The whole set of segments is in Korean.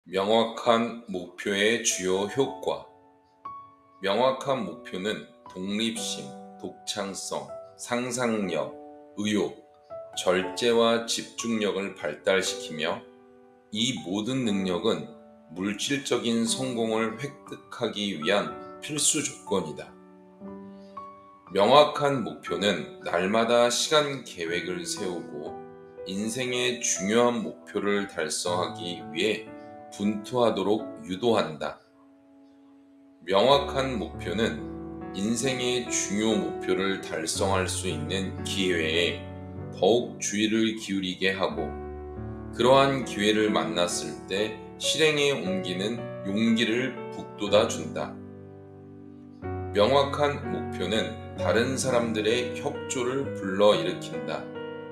명확한 목표의 주요 효과. 명확한 목표는 독립심, 독창성, 상상력, 의욕, 절제와 집중력을 발달시키며 이 모든 능력은 물질적인 성공을 획득하기 위한 필수 조건이다. 명확한 목표는 날마다 시간 계획을 세우고 인생의 중요한 목표를 달성하기 위해 분투하도록 유도한다. 명확한 목표는 인생의 중요 목표를 달성할 수 있는 기회에 더욱 주의를 기울이게 하고 그러한 기회를 만났을 때 실행에 옮기는 용기를 북돋아 준다. 명확한 목표는 다른 사람들의 협조를 불러일으킨다.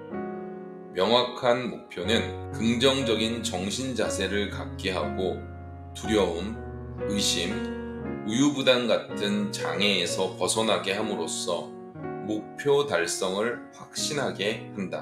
명확한 목표는 긍정적인 정신 자세를 갖게 하고 두려움, 의심, 우유부단 같은 장애에서 벗어나게 함으로써 목표 달성을 확신하게 한다.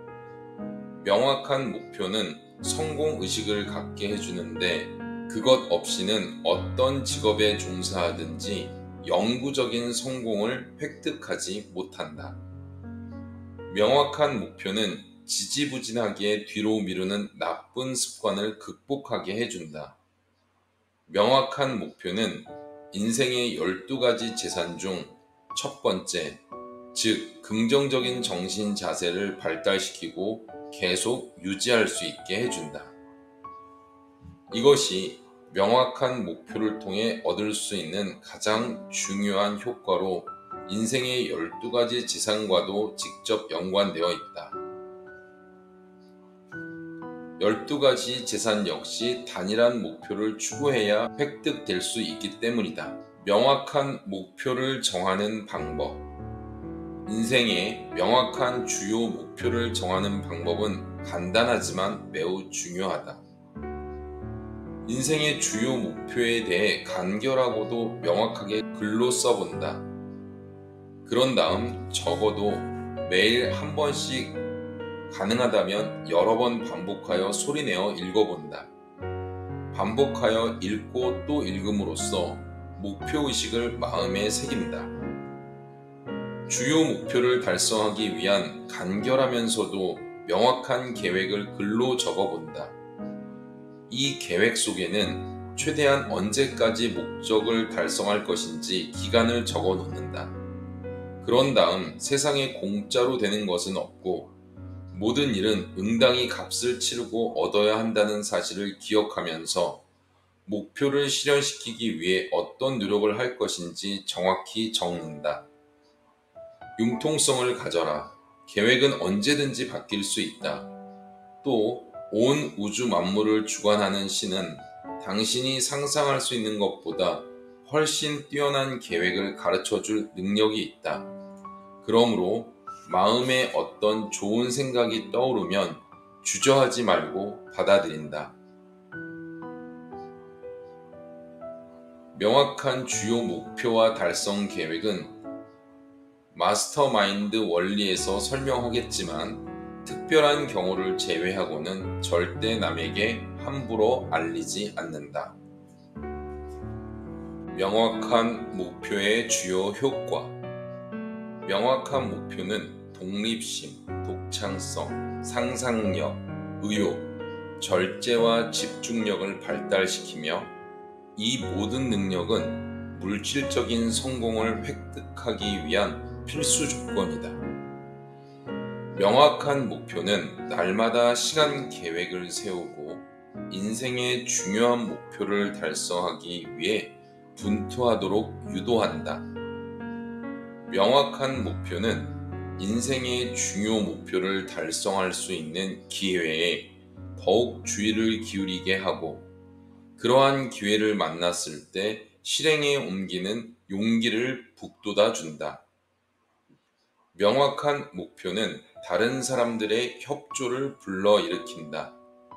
명확한 목표는 성공 의식을 갖게 해주는데 그것 없이는 어떤 직업에 종사하든지 영구적인 성공을 획득하지 못한다. 명확한 목표는 지지부진하게 뒤로 미루는 나쁜 습관을 극복하게 해준다. 명확한 목표는 인생의 12가지 재산 중 첫 번째, 즉 긍정적인 정신 자세를 발달시키고 계속 유지할 수 있게 해준다. 이것이 명확한 목표를 통해 얻을 수 있는 가장 중요한 효과로 인생의 12가지 지상과도 직접 연관되어 있다. 12가지 재산 역시 단일한 목표를 추구해야 획득될 수 있기 때문이다. 명확한 목표를 정하는 방법. 인생에 명확한 주요 목표를 정하는 방법은 간단하지만 매우 중요하다. 인생의 주요 목표에 대해 간결하고도 명확하게 글로 써본다. 그런 다음 적어도 매일 한 번씩 가능하다면 여러 번 반복하여 소리내어 읽어본다. 반복하여 읽고 또 읽음으로써 목표의식을 마음에 새긴다. 주요 목표를 달성하기 위한 간결하면서도 명확한 계획을 글로 적어본다. 이 계획 속에는 최대한 언제까지 목적을 달성할 것인지 기간을 적어 놓는다. 그런 다음 세상에 공짜로 되는 것은 없고 모든 일은 응당히 값을 치르고 얻어야 한다는 사실을 기억하면서 목표를 실현시키기 위해 어떤 노력을 할 것인지 정확히 적는다. 융통성을 가져라. 계획은 언제든지 바뀔 수 있다. 또 온 우주 만물을 주관하는 신은 당신이 상상할 수 있는 것보다 훨씬 뛰어난 계획을 가르쳐줄 능력이 있다. 그러므로 마음에 어떤 좋은 생각이 떠오르면 주저하지 말고 받아들인다. 명확한 주요 목표와 달성 계획은 마스터마인드 원리에서 설명하겠지만 특별한 경우를 제외하고는 절대 남에게 함부로 알리지 않는다. 명확한 목표의 주요 효과. 명확한 목표는 독립심, 독창성, 상상력, 의욕, 절제와 집중력을 발달시키며 이 모든 능력은 물질적인 성공을 획득하기 위한 필수 조건이다. 명확한 목표는 날마다 시간 계획을 세우고 인생의 중요한 목표를 달성하기 위해 분투하도록 유도한다. 명확한 목표는 인생의 중요 목표를 달성할 수 있는 기회에 더욱 주의를 기울이게 하고 그러한 기회를 만났을 때 실행에 옮기는 용기를 북돋아 준다. 명확한 목표는 다른 사람들의 협조를 불러일으킨다.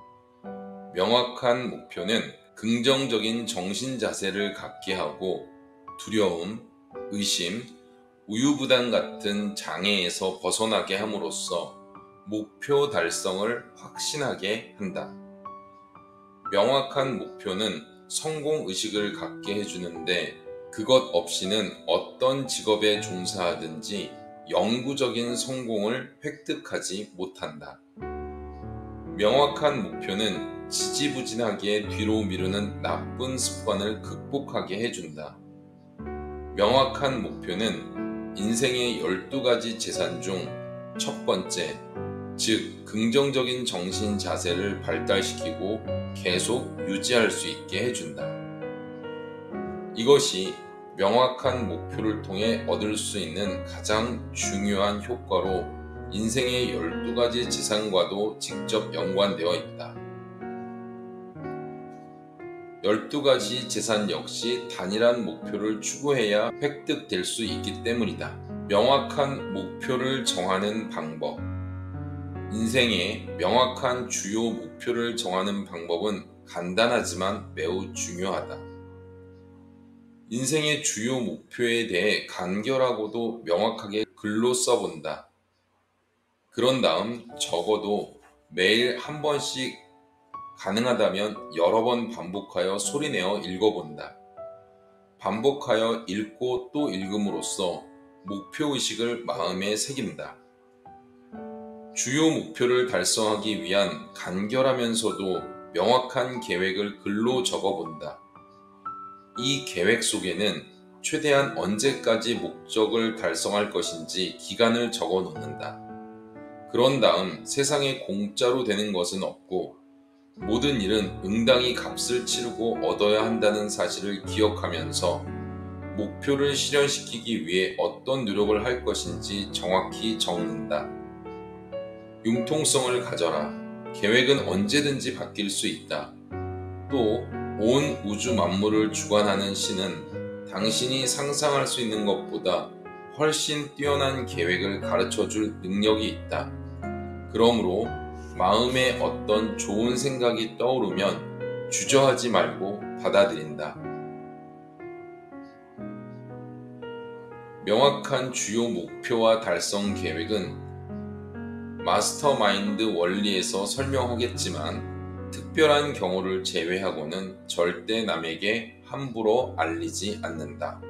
명확한 목표는 긍정적인 정신 자세를 갖게 하고 두려움, 의심, 우유부단 같은 장애에서 벗어나게 함으로써 목표 달성을 확신하게 한다. 명확한 목표는 성공 의식을 갖게 해주는데 그것 없이는 어떤 직업에 종사하든지 영구적인 성공을 획득하지 못한다. 명확한 목표는 지지부진하게 뒤로 미루는 나쁜 습관을 극복하게 해준다. 명확한 목표는 인생의 12가지 재산 중 첫 번째, 즉 긍정적인 정신 자세를 발달시키고 계속 유지할 수 있게 해준다. 이것이 명확한 목표를 통해 얻을 수 있는 가장 중요한 효과로 인생의 12가지 재산과도 직접 연관되어 있다. 12가지 재산 역시 단일한 목표를 추구해야 획득될 수 있기 때문이다. 명확한 목표를 정하는 방법. 인생의 명확한 주요 목표를 정하는 방법은 간단하지만 매우 중요하다. 인생의 주요 목표에 대해 간결하고도 명확하게 글로 써본다. 그런 다음 적어도 매일 한 번씩, 가능하다면 여러 번 반복하여 소리내어 읽어본다. 반복하여 읽고 또 읽음으로써 목표의식을 마음에 새긴다. 주요 목표를 달성하기 위한 간결하면서도 명확한 계획을 글로 적어본다. 이 계획 속에는 최대한 언제까지 목적을 달성할 것인지 기간을 적어 놓는다. 그런 다음 세상에 공짜로 되는 것은 없고 모든 일은 응당히 값을 치르고 얻어야 한다는 사실을 기억하면서 목표를 실현시키기 위해 어떤 노력을 할 것인지 정확히 적는다. 융통성을 가져라. 계획은 언제든지 바뀔 수 있다. 또 온 우주 만물을 주관하는 신은 당신이 상상할 수 있는 것보다 훨씬 뛰어난 계획을 가르쳐줄 능력이 있다. 그러므로 마음에 어떤 좋은 생각이 떠오르면 주저하지 말고 받아들인다. 명확한 주요 목표와 달성 계획은 마스터마인드 원리에서 설명하겠지만 특별한 경우를 제외하고는 절대 남에게 함부로 알리지 않는다.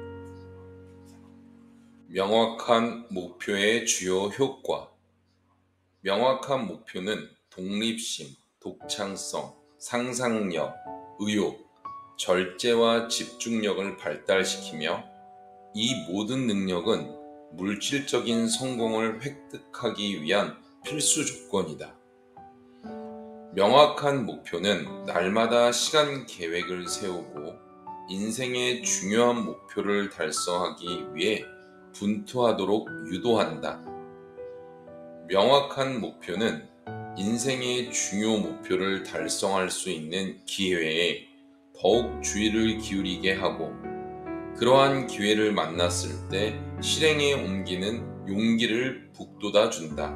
명확한 목표의 주요 효과. 명확한 목표는 독립심, 독창성, 상상력, 의욕, 절제와 집중력을 발달시키며 이 모든 능력은 물질적인 성공을 획득하기 위한 필수 조건이다. 명확한 목표는 날마다 시간 계획을 세우고 인생의 중요한 목표를 달성하기 위해 분투하도록 유도한다. 명확한 목표는 인생의 중요 목표를 달성할 수 있는 기회에 더욱 주의를 기울이게 하고 그러한 기회를 만났을 때 실행에 옮기는 용기를 북돋아 준다.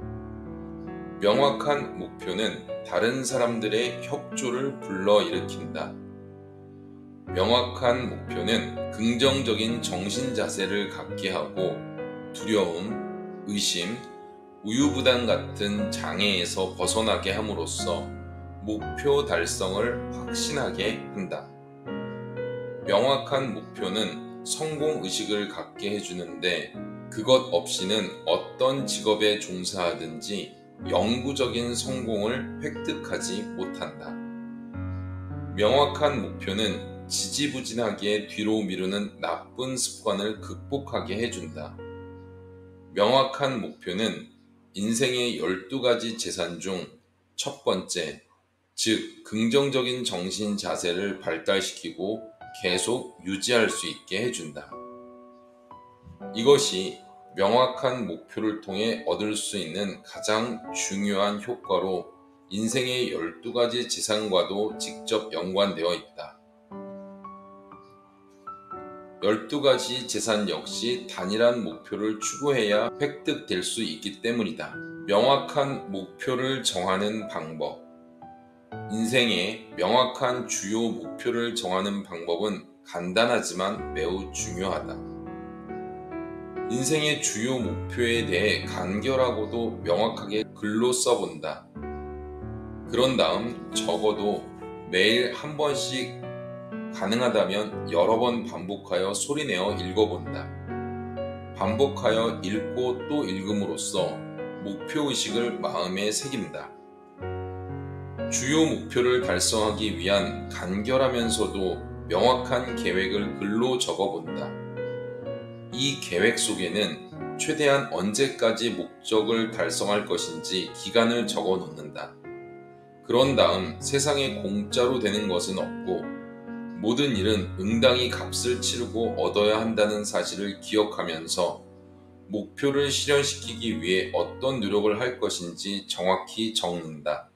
명확한 목표는 다른 사람들의 협조를 불러일으킨다. 명확한 목표는 긍정적인 정신 자세를 갖게 하고 두려움, 의심, 우유부단 같은 장애에서 벗어나게 함으로써 목표 달성을 확신하게 한다. 명확한 목표는 성공 의식을 갖게 해주는데 그것 없이는 어떤 직업에 종사하든지 영구적인 성공을 획득하지 못한다. 명확한 목표는 지지부진하게 뒤로 미루는 나쁜 습관을 극복하게 해준다. 명확한 목표는 인생의 12가지 재산 중 첫 번째, 즉 긍정적인 정신 자세를 발달시키고 계속 유지할 수 있게 해준다. 이것이 명확한 목표를 통해 얻을 수 있는 가장 중요한 효과로 인생의 12가지 재산과도 직접 연관되어 있다. 12가지 재산 역시 단일한 목표를 추구해야 획득될 수 있기 때문이다. 명확한 목표를 정하는 방법. 인생의 명확한 주요 목표를 정하는 방법은 간단하지만 매우 중요하다. 인생의 주요 목표에 대해 간결하고도 명확하게 글로 써본다. 그런 다음 적어도 매일 한 번씩 가능하다면 여러 번 반복하여 소리내어 읽어본다. 반복하여 읽고 또 읽음으로써 목표의식을 마음에 새긴다. 주요 목표를 달성하기 위한 간결하면서도 명확한 계획을 글로 적어본다. 이 계획 속에는 최대한 언제까지 목적을 달성할 것인지 기간을 적어 놓는다. 그런 다음 세상에 공짜로 되는 것은 없고 모든 일은 응당히 값을 치르고 얻어야 한다는 사실을 기억하면서 목표를 실현시키기 위해 어떤 노력을 할 것인지 정확히 적는다.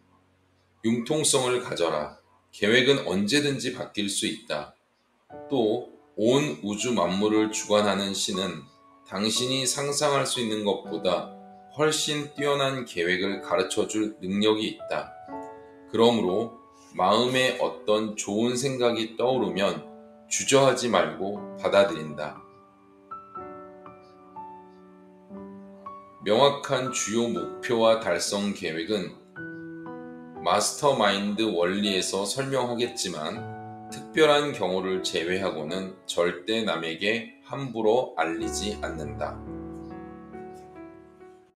융통성을 가져라. 계획은 언제든지 바뀔 수 있다. 또 온 우주 만물을 주관하는 신은 당신이 상상할 수 있는 것보다 훨씬 뛰어난 계획을 가르쳐줄 능력이 있다. 그러므로 마음에 어떤 좋은 생각이 떠오르면 주저하지 말고 받아들인다. 명확한 주요 목표와 달성 계획은 마스터마인드 원리에서 설명하겠지만 특별한 경우를 제외하고는 절대 남에게 함부로 알리지 않는다.